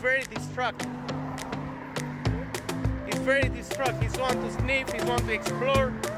very distracted. He's very distracted. He's want to sniff, he's want to explore.